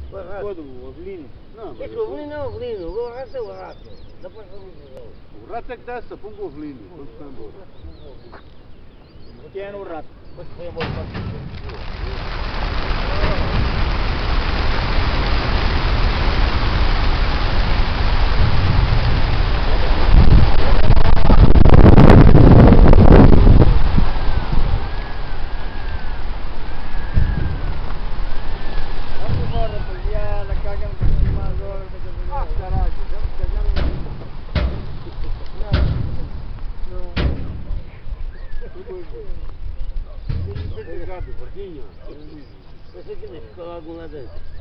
Quando o Avelino? Não, É que o Avelino é o Avelino, o rato é o rato. Dá para fazer. O rato é que dá essa, põe o Avelino, quando está embora. Quem é no rato? Mas foi embora para Obrigado, Verdinha. Você que deixa algum lá dentro.